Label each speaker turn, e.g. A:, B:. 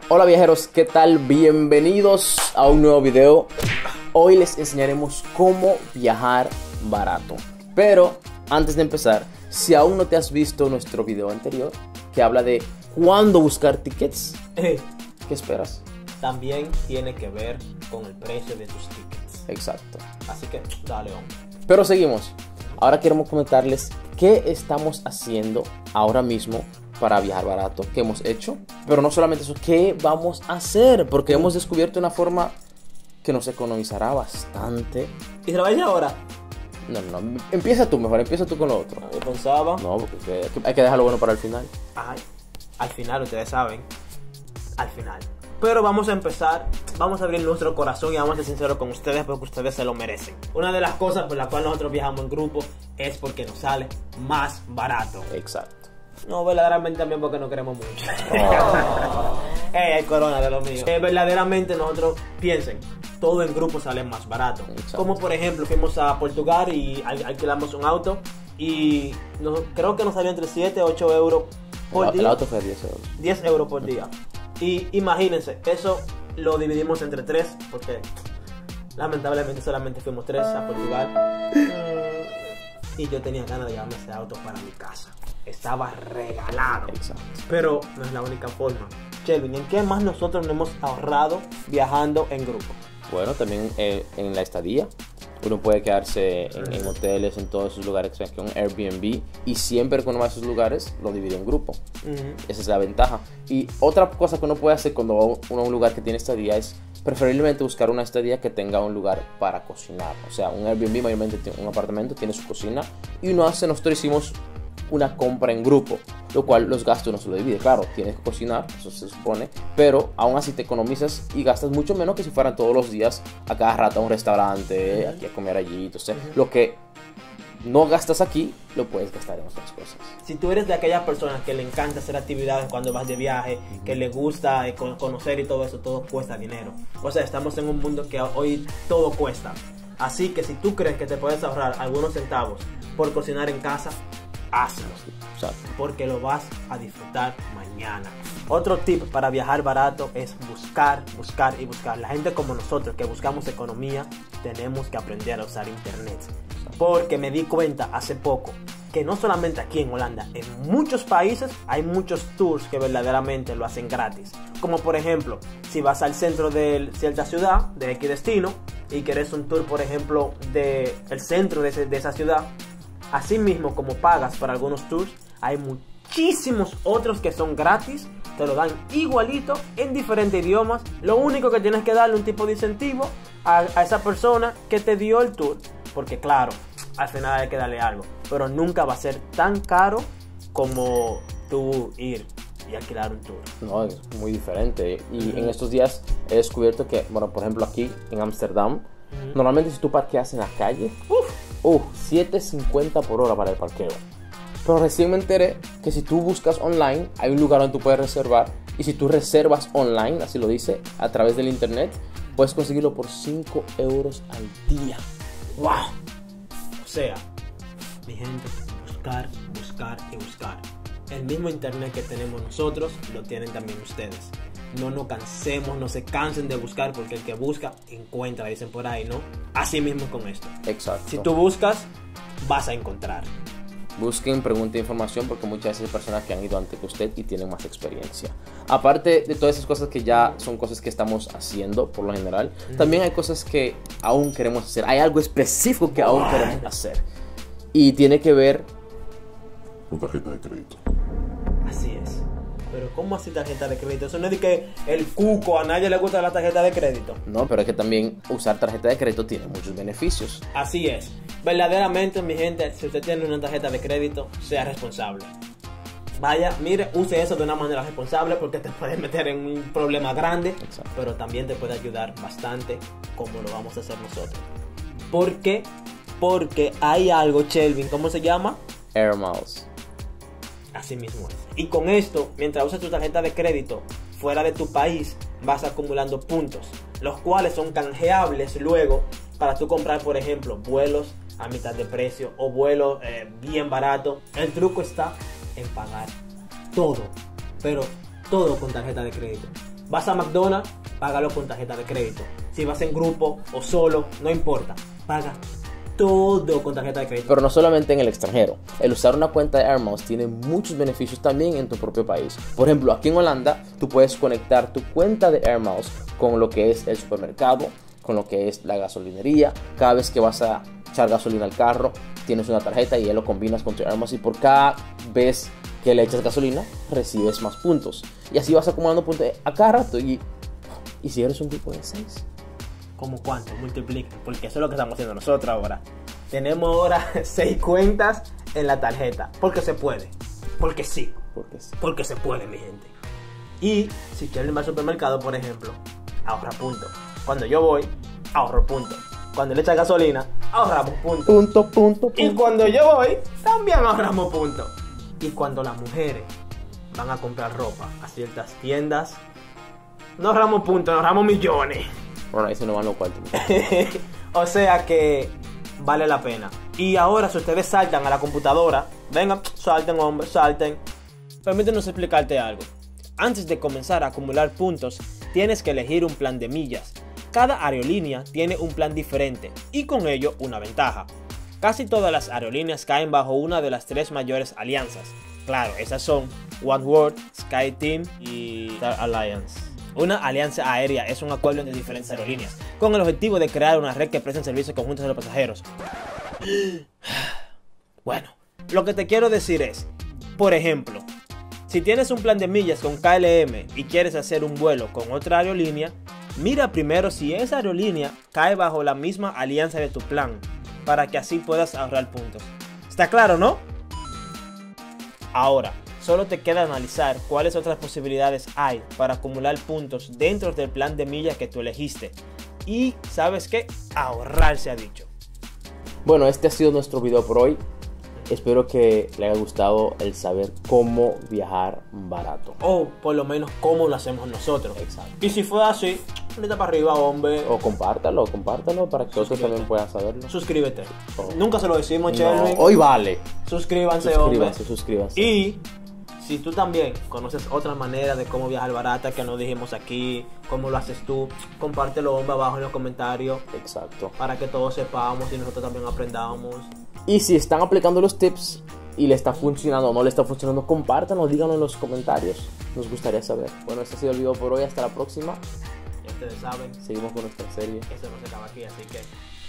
A: Hola viajeros, ¿qué tal? Bienvenidos a un nuevo video. Hoy les enseñaremos cómo viajar barato. Pero antes de empezar, si aún no te has visto nuestro video anterior que habla de cuándo buscar tickets, ¿qué esperas?
B: También tiene que ver con el precio de tus tickets.
A: Exacto.
B: Así que dale, hombre.
A: Pero seguimos. Ahora queremos comentarles qué estamos haciendo ahora mismo para viajar barato, qué hemos hecho. Pero no solamente eso, qué vamos a hacer, porque hemos descubierto una forma que nos economizará bastante.
B: ¿Y se lo vais ahora?
A: No, empieza tú mejor, empieza tú con lo otro.
B: Yo pensaba.
A: No, porque hay que dejarlo bueno para el final.
B: Ay, al final, ustedes saben. Al final. Pero vamos a empezar, vamos a abrir nuestro corazón y vamos a ser sinceros con ustedes porque ustedes se lo merecen. Una de las cosas por las cuales nosotros viajamos en grupo es porque nos sale más barato.
A: Exacto.
B: No, verdaderamente también porque no queremos mucho. Hay corona de lo mío. Verdaderamente nosotros, piensen, todo en grupo sale más barato.
A: Exacto.
B: Como por ejemplo, fuimos a Portugal y alquilamos un auto y creo que nos salió entre 7 y 8 euros por día.
A: El auto fue 10 euros.
B: 10 euros por día. Y imagínense, eso lo dividimos entre 3 porque lamentablemente solamente fuimos 3 a Portugal. Y yo tenía ganas de llevarme ese auto para mi casa. Estaba regalado.
A: Exacto.
B: Pero no es la única forma. Shelvin, ¿en qué más nosotros nos hemos ahorrado viajando en grupo?
A: Bueno, también en la estadía. Uno puede quedarse en hoteles, en todos esos lugares, que un Airbnb, y siempre que uno va a esos lugares lo divide en grupo. Esa es la ventaja. Y otra cosa que uno puede hacer cuando va uno a un lugar que tiene estadía es preferiblemente buscar una estadía que tenga un lugar para cocinar. O sea, un Airbnb mayormente tiene un apartamento, tiene su cocina, y nosotros hicimos una compra en grupo, lo cual los gastos no se lo divide. Claro, tienes que cocinar, eso se supone, pero aún así te economizas y gastas mucho menos que si fueran todos los días a cada rato a un restaurante, aquí a comer allí. Entonces, lo que no gastas aquí, lo puedes gastar en otras cosas.
B: Si tú eres de aquellas personas que le encanta hacer actividades cuando vas de viaje, que le gusta conocer y todo eso, todo cuesta dinero. O sea, estamos en un mundo que hoy todo cuesta. Así que si tú crees que te puedes ahorrar algunos centavos por cocinar en casa, hazlo, porque lo vas a disfrutar mañana. Otro tip para viajar barato es buscar. La gente como nosotros que buscamos economía, tenemos que aprender a usar internet. Porque me di cuenta hace poco que no solamente aquí en Holanda, en muchos países hay muchos tours que verdaderamente lo hacen gratis. Como por ejemplo, si vas al centro de cierta ciudad, de X destino, y quieres un tour, por ejemplo, del centro de esa ciudad, así mismo como pagas para algunos tours, hay muchísimos otros que son gratis, te lo dan igualito en diferentes idiomas. Lo único que tienes que darle un tipo de incentivo a esa persona que te dio el tour, porque claro, al final hay que darle algo, pero nunca va a ser tan caro como tú ir y alquilar un tour. No,
A: es muy diferente. Y en estos días he descubierto que, bueno, por ejemplo aquí en Ámsterdam, normalmente si tú parqueas en la calle, 7.50 por hora para el parqueo. Pero recién me enteré que si tú buscas online, hay un lugar donde tú puedes reservar. Y si tú reservas online, así lo dice, a través del internet, puedes conseguirlo por 5 euros al día.
B: ¡Wow! O sea, mi gente, buscar. El mismo internet que tenemos nosotros, lo tienen también ustedes. No nos cansemos, no se cansen de buscar, porque el que busca, encuentra, dicen por ahí, ¿no? Así mismo con esto.
A: Exacto.
B: Si tú buscas, vas a encontrar.
A: Busquen, pregunten información, porque muchas veces hay personas que han ido antes que usted y tienen más experiencia. Aparte de todas esas cosas que ya son cosas que estamos haciendo por lo general, también hay cosas que aún queremos hacer. Hay algo específico que aún queremos hacer. Y tiene que ver
C: con tarjeta de crédito.
B: Así es. Pero ¿cómo así tarjeta de crédito? Eso no es de que el cuco, a nadie le gusta la tarjeta de crédito.
A: No, pero es que también usar tarjeta de crédito tiene muchos beneficios.
B: Así es. Verdaderamente, mi gente, si usted tiene una tarjeta de crédito, sea responsable. Vaya, mire, use eso de una manera responsable, porque te puede meter en un problema grande. Exacto. Pero también te puede ayudar bastante, como lo vamos a hacer nosotros. ¿Por qué? Porque hay algo, Shelvin, ¿cómo se llama?
A: Air Miles.
B: Así mismo es. Y con esto, mientras usas tu tarjeta de crédito fuera de tu país, vas acumulando puntos, los cuales son canjeables luego para tú comprar, por ejemplo, vuelos a mitad de precio o vuelos bien baratos. El truco está en pagar todo, pero todo con tarjeta de crédito. Vas a McDonald's, págalo con tarjeta de crédito. Si vas en grupo o solo, no importa. Paga todo con tarjeta de crédito.
A: Pero no solamente en el extranjero. El usar una cuenta de Air Miles tiene muchos beneficios también en tu propio país. Por ejemplo, aquí en Holanda, tú puedes conectar tu cuenta de Air Miles con lo que es el supermercado, con lo que es la gasolinería. Cada vez que vas a echar gasolina al carro, tienes una tarjeta y ya lo combinas con tu Air Miles, y por cada vez que le echas gasolina, recibes más puntos. Y así vas acumulando puntos a cada rato. Y si eres un tipo de 6.
B: ¿Cómo cuánto? Multiplica. Porque eso es lo que estamos haciendo nosotros ahora. Tenemos ahora 6 cuentas en la tarjeta. Porque se puede. Porque sí. Porque se puede, mi gente. Y si quieren ir al supermercado, por ejemplo, ahorra puntos. Cuando yo voy, ahorro puntos. Cuando le echas gasolina, ahorramos puntos.
A: Punto.
B: Y cuando yo voy, también ahorramos puntos. Y cuando las mujeres van a comprar ropa a ciertas tiendas, no ahorramos puntos, no ahorramos millones.
A: Bueno, ahí se nos van los cuartos.
B: O sea que vale la pena. Y ahora, si ustedes saltan a la computadora, vengan, salten, hombres, salten. Permítenos explicarte algo. Antes de comenzar a acumular puntos, tienes que elegir un plan de millas. Cada aerolínea tiene un plan diferente y con ello una ventaja. Casi todas las aerolíneas caen bajo una de las 3 mayores alianzas. Claro, esas son OneWorld, SkyTeam y Star Alliance. Una alianza aérea es un acuerdo entre diferentes aerolíneas con el objetivo de crear una red que preste servicios conjuntos a los pasajeros. Bueno, lo que te quiero decir es, por ejemplo, si tienes un plan de millas con KLM y quieres hacer un vuelo con otra aerolínea, mira primero si esa aerolínea cae bajo la misma alianza de tu plan, para que así puedas ahorrar puntos. ¿Está claro, no? Ahora, solo te queda analizar cuáles otras posibilidades hay para acumular puntos dentro del plan de millas que tú elegiste. Y, ¿sabes qué? Ahorrar, se ha dicho.
A: Bueno, este ha sido nuestro video por hoy. Espero que le haya gustado el saber cómo viajar barato.
B: O por lo menos cómo lo hacemos nosotros.
A: Exacto.
B: Y si fue así, ahorita para arriba, hombre.
A: O compártalo para que otros también puedan saberlo.
B: Suscríbete.
A: Oh.
B: Nunca se lo decimos,
A: No,
B: Shelby.
A: hoy vale.
B: Suscríbanse, hombre.
A: Suscríbanse.
B: Y si tú también conoces otra manera de cómo viajar barata que no dijimos aquí, cómo lo haces tú, compártelo, hombre, abajo en los comentarios.
A: Exacto.
B: Para que todos sepamos y nosotros también aprendamos.
A: Y si están aplicando los tips y le está funcionando o no le está funcionando, compártanlo, díganlo en los comentarios. Nos gustaría saber. Bueno, este ha sido el video por hoy. Hasta la próxima.
B: Ya ustedes saben,
A: Seguimos con nuestra serie.
B: eso no se acaba aquí, así que